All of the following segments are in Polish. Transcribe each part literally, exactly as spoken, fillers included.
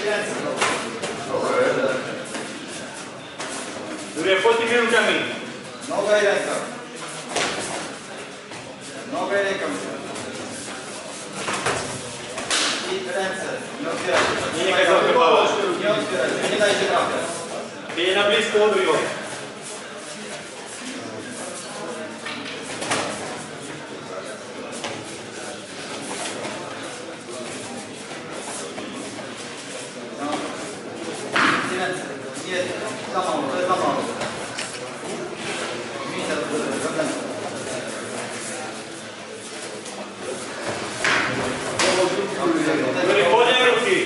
ręce. Juri, pod tymi rukami. Noga i ręka. Noga i ręka. I ręce. Nie otwieraj się. Nie, nie, nie, nie otwieraj się. Nie dajcie trafiać. Bije na blisko, odruj go. Nie, za mało, to jest za mało. Widzę, Juri, podaj ruki.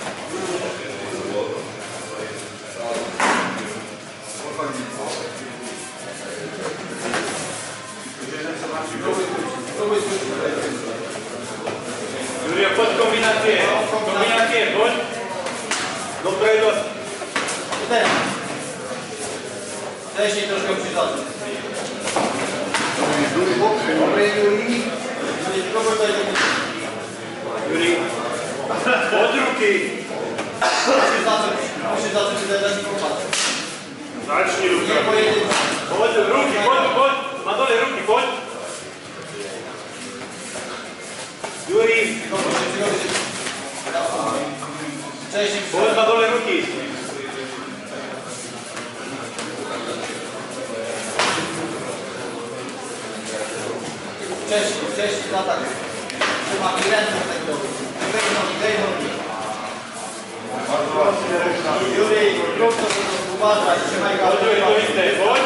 Juri, pod kombinację. Kombinację, pod. Dobra i dost. teraz. Wcześniej troszkę musi zacząć. Dobry, Juri. Juri, pod ruki. Musisz zacząć, musisz zacząć zadać i popatrzeć. Zacznij ruki. Nie pojedynczo. Pod ruki, pod, pod. Na dole ruki, pod. Juri. Wcześniej Pod na dole ruki. Wcześniej, wcześniej na tak. Trzymam i ręce tak robić. Dej nogi, dej nogi. Juri, rób to, co uważaj, trzymaj go. Odruj, to jest ten, pod.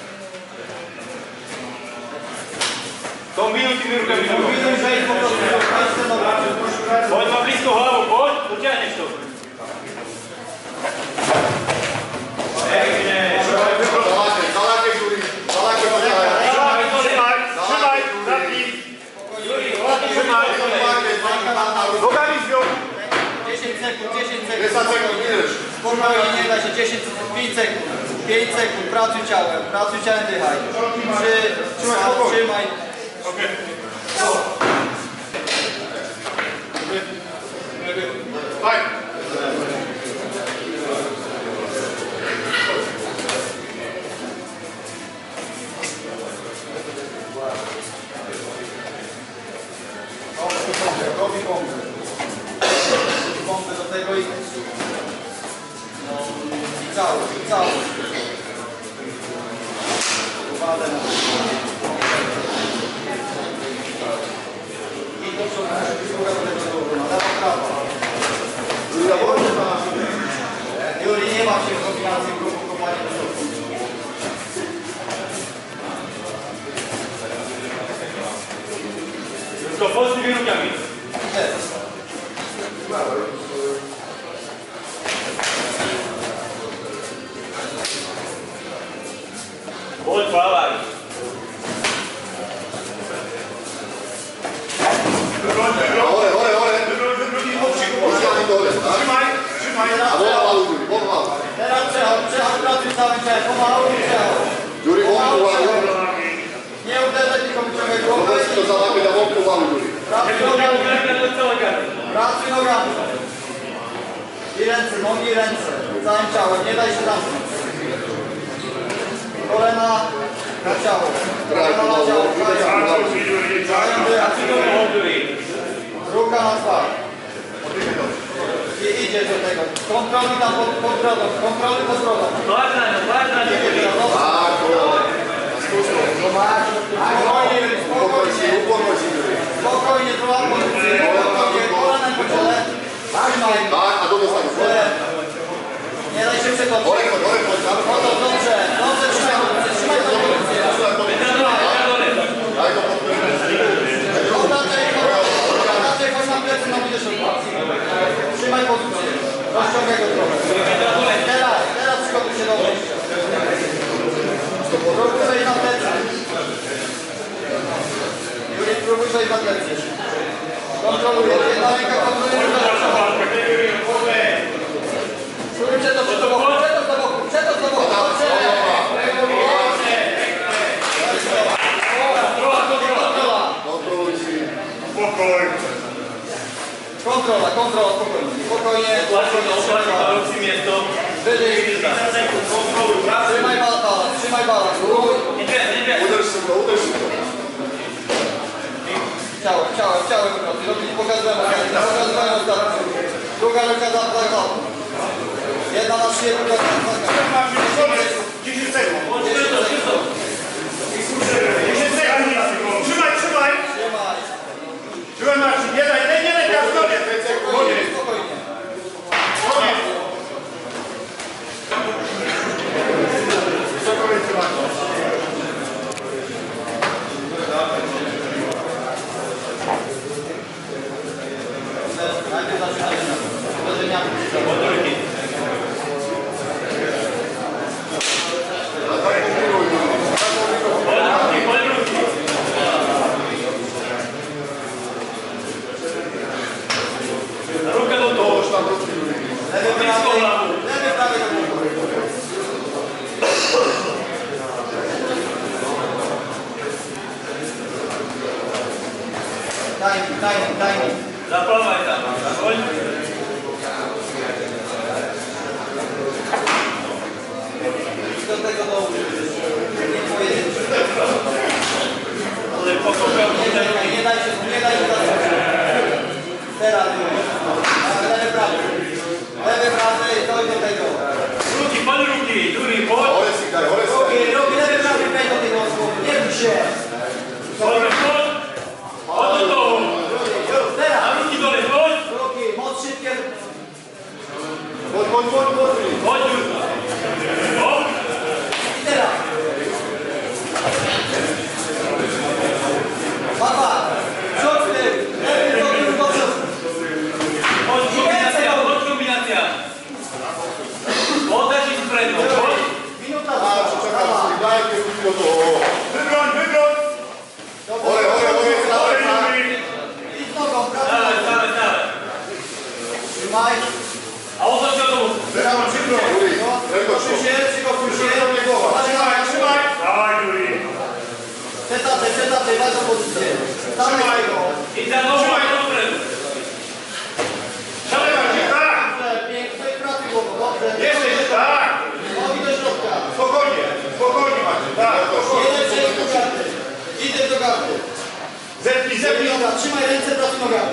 Kombinuj tymi rukami. Kombinuj, wejdź po prostu. Wejdź te nogi. Pod ma blisko głową, pod. Pociągniesz to. Pięknie. Zalakę, Juri. Zalakę, Trzymaj, trzymaj, trzymaj, zapnij. Juri, ładnie trzymaj. Nogami zwiął. dziesięć sekund, dziesięć sekund. Jest sekund, wiesz. Spokojnie, nie da się. dziesięć, pięć sekund. pięć sekund. Pracuj ciałem. Pracuj ciałem, dychaj. trzy, dwa, trzymaj. Okej. Fajnie. Robi bombę. Bombę do tego i... No, i cały, i cały. Uwadę na to. I do przodu, druga do tego dołu, na lewa, prawa. Juri, nie ma się w kombinacji prowokowania do przodu. Tylko pod tymi rukami. Teraz. Pod, bawaj. Ole, ole, ole. Odciągnij dole, tak? Trzymaj, trzymaj. A pomału, Juri, pomału. Teraz przechodź, przechodź, pracuj cały czas, pomału i przechodź. Juri, pomału. Nie uderzaj, tylko wyciągaj głowę Powiedz to zalakę na wątku pomału, Juri. pracuj nogami, pracuj nogami. I ręce, nogi i ręce, całym ciałem, nie daj się zamknąć. Kolena na ciało, kolena na ciało, ruka na twarz. I idzie do tego, kontroluj tam pod, pod brodą, kontroluj pod brodą. Patrz na nią, patrz na nią. Tak, Spokojnie, spokojnie, upokój się, Juri. spokojnie, złap pozycję, spokojnie, kolanem po ciele. Trzymaj. Tak, a do dostanów. Nie daj się przetoczyć. Olek, olek, olek. Oto, dobrze, dobrze, trzymaj pozycję, trzymaj tą pozycję. Daj to pod Obraczaj, obraczaj, chodź na plecy, na widzę szybko. Trzymaj pozycję, rozciągaj go trochę. Teraz, teraz przygotuj się do wejścia. Próbuj wejść na plecy. Juri, próbuj wejść na plecy. Kontroluję, jedna ręka kontroluje drugą. Spróbuj przed to, przed to boku, przed to do boku, przed to do boku, dobrze. Kontroluj się. Spokojnie. Kontrola, kontrola, spokojnie. Spokojnie, spokojnie, trzymaj balans. Wyżej. Trzymaj balans, trzymaj balans. Ruch. Uderz szybko, uderz szybko. Ciałem, ciałem, ciałem wyprowadzi. Robić, pokazałem okazję, pokazałem ostatnio. Druga ręka za za Jedna na szyję, druga na dziesięć sekund. dziesięć sekund. Trzymaj, trzymaj. Trzymaj. Trzymaj Marcin, nie daj, nie, nie daj, teraz koniec. Spokojnie, spokojnie. Koniec. Wysoko ręce Marcin. Najpierw zaczynamy uderzeniami. Lewy, prawy, lewy, prawy do góry. Daj mi, daj mi, daj mi. Zapławaj tam, zachodź. Do tego dołu. Nie pojedziesz. Ale pokopiał Nie daj, nie daj się, nie daj się zacząć. Teraz. Lewy, prawy. Lewy, prawy, doj do tego. Ruki, pod ruki, drugi, pod. Ole sikaj, ole Robi, sikaj. robi, lewy, prawy, wejdź do tego. Nie bój się. Pod, pod. Pod do dołu. Teraz. A ruki dole, pod. Robi, moc szybkie. Chodź, chodź, chodź, chodź. Pod ruki. Pod. I teraz. Papa, przód w tył. Lewy, do tyłu, do przodu. Pod kombinacja, pod kombinacja. Pod też i spread, pod. Minuta A, została. czekaj, Dawaj. daj mnie krótko to. Wybroń, wybroń. Ole, ole, ole, Dawaj, dawaj, tak. drugi. Idź nogą, prawo. Dawaj, dawaj, dawaj. Trzymaj. A oto się do dołu. Wybroń, wybroń. Juri, ręko Przygotuj się, przygotuj się. Trzymaj, trzymaj. Dawaj, Juri. Przetaczaj, przetaczaj, ważną pozycję. Dawaj Trzymaj go. I za nogą, do spreadu. Siadaj Marcin, tak. Dobrze, pięknie, pracuj głową, dobrze. Jesteś, tak. Nogi do środka. Spokojnie, spokojnie Marcin, tak. Jeden przejdź do gardy. Idę do gardy. Zepnij, Zepnij zepnij. noga, trzymaj ręce, pracuj nogami.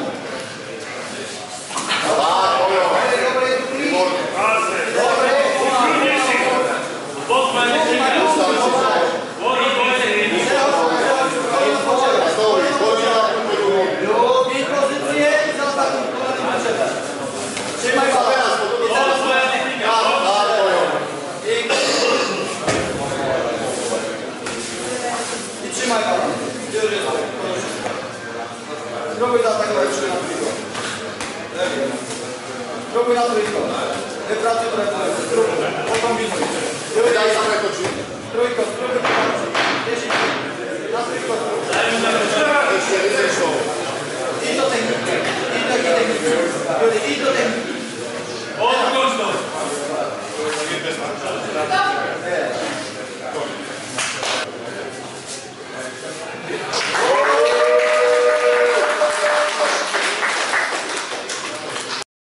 Tak, ole, ole. Dobre, dobre, dobre. Pasy. Dobre, Trudniejszy. Pod, pod, trzymaj, pod. trzymaj, trzymaj. Pod, pod, pod. Teraz, teraz, kolejna potrzeba. Stoi, chodź na krótko. Zmień pozycję i za ostatnią kolejną potrzebę. Trzymaj A balans. teraz, bo to I do teraz Pod, twoja technika, pod. Tak, moją. pięknie. I trzymaj balans. Już jest. Spróbuj zaatakować trzy na trójko. Spróbuj na trójko. Wypracuj trochę trójko. Spróbuj. Pokombinuj. Daj sam ręko ci. Trójko, spróbuj wypracuj. dziesięć. Na trójko spróbuj. Jeszcze, jeszcze. Idź do techniki. Idź do techniki. Idź do techniki.